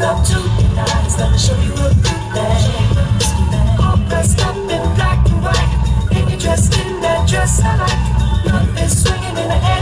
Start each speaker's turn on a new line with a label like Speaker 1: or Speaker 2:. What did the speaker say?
Speaker 1: love to be nice. Let me show you a good thing. All dressed up in black and white, and you're dressed in that dress I like. Love is swinging in the air.